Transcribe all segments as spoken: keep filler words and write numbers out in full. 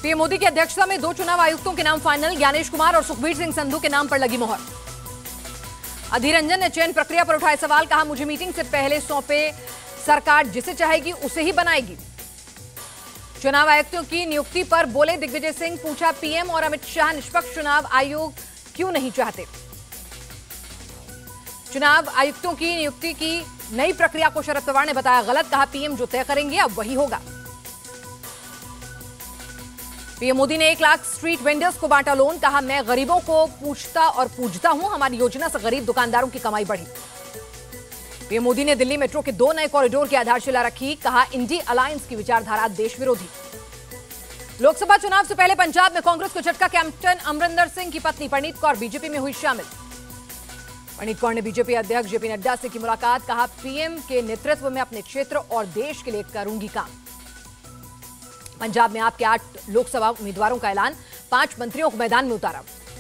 PM Modi की अध्यक्षता में दो चुनाव आयुक्तों के नाम फाइनल, ज्ञानेश कुमार और सुखबीर सिंह संधू के नाम पर लगी मोहर। अधीर रंजन ने चयन प्रक्रिया पर उठाए सवाल, कहा मुझे मीटिंग से पहले सौंपे, सरकार जिसे चाहेगी उसे ही बनाएगी। चुनाव आयुक्तों की नियुक्ति पर बोले दिग्विजय सिंह, पूछा पीएम और अमित शाह निष्पक्ष चुनाव आयोग क्यों नहीं चाहते। चुनाव आयुक्तों की नियुक्ति की नई प्रक्रिया को शरद पवार ने बताया गलत, कहा पीएम जो तय करेंगे अब वही होगा। पीएम मोदी ने एक लाख स्ट्रीट वेंडर्स को बांटा लोन, कहा मैं गरीबों को पूछता और पूजता हूं, हमारी योजना से गरीब दुकानदारों की कमाई बढ़ी। पीएम मोदी ने दिल्ली मेट्रो के दो नए कॉरिडोर की आधारशिला रखी, कहा इंडी अलायंस की विचारधारा देश विरोधी। लोकसभा चुनाव से पहले पंजाब में कांग्रेस को झटका, कैप्टन अमरिंदर सिंह की पत्नी परनीत कौर बीजेपी में हुई शामिल। परनीत कौर ने बीजेपी अध्यक्ष जेपी नड्डा से की मुलाकात, कहा पीएम के नेतृत्व में अपने क्षेत्र और देश के लिए करूंगी काम। पंजाब में आपके आठ लोकसभा उम्मीदवारों का ऐलान, पांच मंत्रियों को मैदान में उतारा।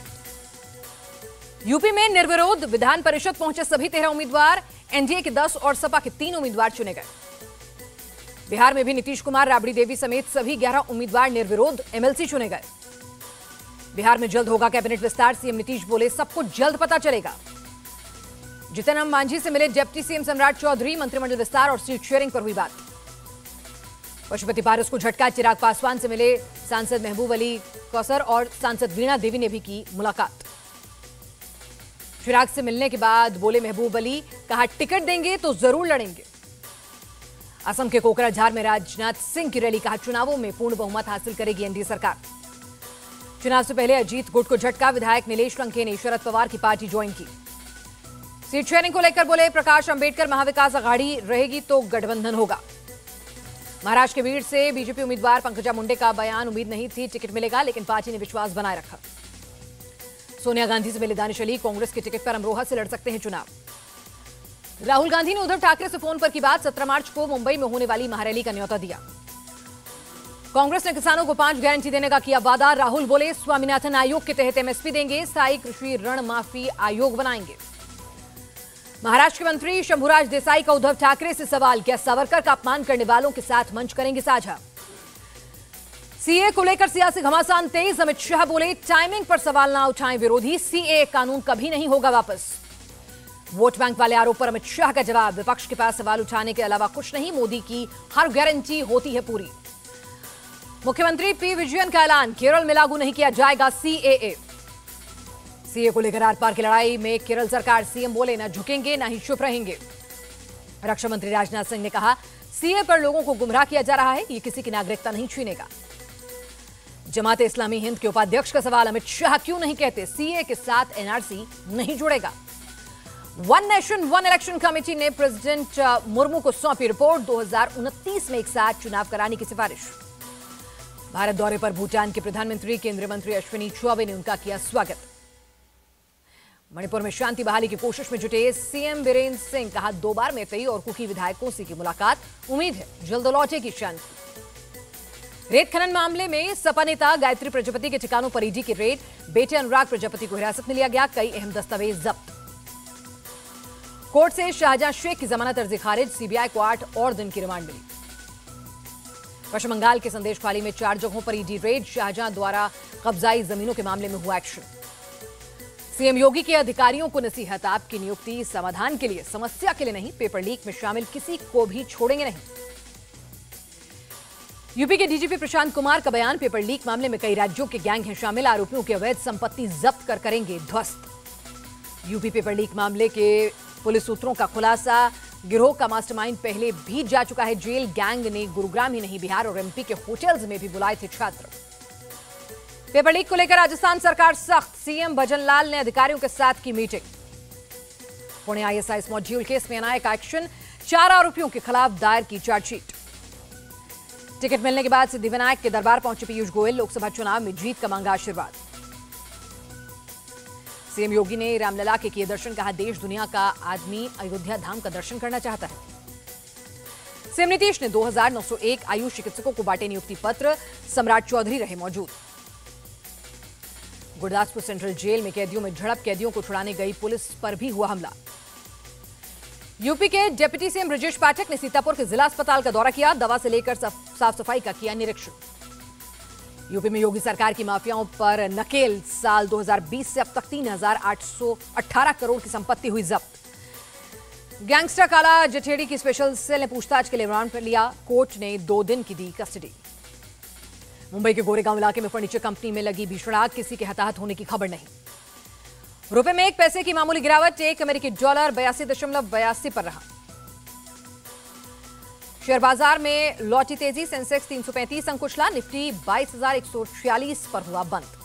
यूपी में निर्विरोध विधान परिषद पहुंचे सभी तेरह उम्मीदवार, एनडीए के दस और सपा के तीन उम्मीदवार चुने गए। बिहार में भी नीतीश कुमार, राबड़ी देवी समेत सभी ग्यारह उम्मीदवार निर्विरोध एमएलसी चुने गए। बिहार में जल्द होगा कैबिनेट विस्तार, सीएम नीतीश बोले सबको जल्द पता चलेगा। जितन राम मांझी से मिले डिप्टी सीएम सम्राट चौधरी, मंत्रिमंडल विस्तार और सीट शेयरिंग पर हुई बात। पशुपति पारस को झटका, चिराग पासवान से मिले सांसद महबूब अली कौसर और सांसद वीणा देवी ने भी की मुलाकात। चिराग से मिलने के बाद बोले महबूब अली, कहा टिकट देंगे तो जरूर लड़ेंगे। असम के कोकराझार में राजनाथ सिंह की रैली, कहा चुनावों में पूर्ण बहुमत हासिल करेगी एनडीए सरकार। चुनाव से पहले अजीत गुट को झटका, विधायक नीलेश लंके ने शरद पवार की पार्टी ज्वाइन की। सीट शेयरिंग को लेकर बोले प्रकाश अंबेडकर, महाविकास अघाड़ी रहेगी तो गठबंधन होगा। महाराष्ट्र के बीड़ से बीजेपी उम्मीदवार पंकजा मुंडे का बयान, उम्मीद नहीं थी टिकट मिलेगा लेकिन पार्टी ने विश्वास बनाए रखा। सोनिया गांधी से मिले दानिश अली, कांग्रेस के टिकट पर अमरोहा से लड़ सकते हैं चुनाव। राहुल गांधी ने उद्धव ठाकरे से फोन पर की बात, सत्रह मार्च को मुंबई में होने वाली महारैली का न्योता दिया। कांग्रेस ने किसानों को पांच गारंटी देने का किया वादा, राहुल बोले स्वामीनाथन आयोग के तहत एमएसपी देंगे, स्थायी कृषि ऋण माफी आयोग बनाएंगे। महाराष्ट्र के मंत्री शंभुराज देसाई का उद्धव ठाकरे से सवाल, क्या सावरकर का अपमान करने वालों के साथ मंच करेंगे साझा। सीए को लेकर सियासी घमासान तेज, अमित शाह बोले टाइमिंग पर सवाल ना उठाएं विरोधी, सीए कानून कभी नहीं होगा वापस। वोट बैंक वाले आरोप पर अमित शाह का जवाब, विपक्ष के पास सवाल उठाने के अलावा कुछ नहीं, मोदी की हर गारंटी होती है पूरी। मुख्यमंत्री पी विजयन का ऐलान, केरल में लागू नहीं किया जाएगा सीएए। सीए को लेकर आर पार की लड़ाई में केरल सरकार, सीएम बोले ना झुकेंगे ना ही चुप रहेंगे। रक्षा मंत्री राजनाथ सिंह ने कहा सीए पर लोगों को गुमराह किया जा रहा है, ये किसी की नागरिकता नहीं छीनेगा। जमाते इस्लामी हिंद के उपाध्यक्ष का सवाल, अमित शाह क्यों नहीं कहते सीए के साथ एनआरसी नहीं जुड़ेगा। One nation one election committee ने प्रेसिडेंट मुर्मू को सौंपी रिपोर्ट, दो हजार उनतीस में एक साथ चुनाव कराने की सिफारिश। भारत दौरे पर भूटान के प्रधानमंत्री केंद्रीय मंत्री अश्विनी चौबे ने उनका किया स्वागत। मणिपुर में शांति बहाली की कोशिश में जुटे सीएम बीरेंद्र सिंह, कहा दो बार मेतई और कुकी विधायकों से की मुलाकात, उम्मीद है जल्द लौटेगी शांति। रेत खनन मामले में सपा नेता गायत्री प्रजापति के ठिकानों पर ईडी की रेड, बेटे अनुराग प्रजापति को हिरासत में लिया गया, कई अहम दस्तावेज जब्त। कोर्ट से शाहजहां शेख की जमानत अर्जी खारिज, सीबीआई को आठ और दिन की रिमांड मिली। पश्चिम बंगाल के संदेश खाली में चार जगहों पर ईडी रेड, शाहजहां द्वारा कब्जाई जमीनों के मामले में हुआ एक्शन। सीएम योगी के अधिकारियों को नसीहत, आपकी नियुक्ति समाधान के लिए, समस्या के लिए नहीं, पेपर लीक में शामिल किसी को भी छोड़ेंगे नहीं। यूपी के डीजीपी प्रशांत कुमार का बयान, पेपर लीक मामले में कई राज्यों के गैंग हैं शामिल, आरोपियों की अवैध संपत्ति जब्त कर करेंगे ध्वस्त। यूपी पेपर लीक मामले के पुलिस सूत्रों का खुलासा, गिरोह का मास्टरमाइंड पहले भी जा चुका है जेल, गैंग ने गुरुग्राम ही नहीं बिहार और एमपी के होटल्स में भी बुलाए थे छात्र। पेपर लीक को लेकर राजस्थान सरकार सख्त, सीएम भजनलाल ने अधिकारियों के साथ की meeting. Pune ISIS module case में एनआईए का एक्शन, चार आरोपियों के खिलाफ दायर की चार्जशीट। टिकट मिलने के बाद सिद्धिविनायक के दरबार पहुंचे पीयूष गोयल, लोकसभा चुनाव में जीत का मांगा आशीर्वाद। सीएम योगी ने रामलला के किए दर्शन, कहा देश दुनिया का आदमी अयोध्या धाम का दर्शन करना चाहता है। सीएम नीतीश ने दो हजार नौ सौ एक आयुष चिकित्सकों को बांटे नियुक्ति पत्र, सम्राट चौधरी रहे मौजूद। गुरदासपुर सेंट्रल जेल में कैदियों में झड़प, कैदियों को छुड़ाने गई पुलिस पर भी हुआ हमला। यूपी के डिप्टी सीएम ब्रजेश पाठक ने सीतापुर के जिला अस्पताल का दौरा किया, दवा से लेकर साफ सफाई का किया निरीक्षण। यूपी में योगी सरकार की माफियाओं पर नकेल। साल दो हज़ार बीस से अब तक तीन हजार आठ सौ अठारह करोड़ की संपत्ति हुई जब्त। गैंगस्टर काला जठेड़ी की स्पेशल सेल ने पूछताछ के लिए रिमांड पर लिया। कोर्ट ने दो दिन की दी कस्टडी। मुंबई के गोरेगांव इलाके में फर्नीचर कंपनी में लगी भीषण आग, किसी के हताहत होने की खबर नहीं। रुपए में एक पैसे की मामूली गिरावट, एक अमेरिकी डॉलर बयासी दशमलव बयासी पर रहा। शेयर बाजार में लौटी तेजी, सेंसेक्स तीन सौ पैंतीस अंक उछला, निफ्टी बाईस हजार एक सौ छियालीस पर हुआ बंद।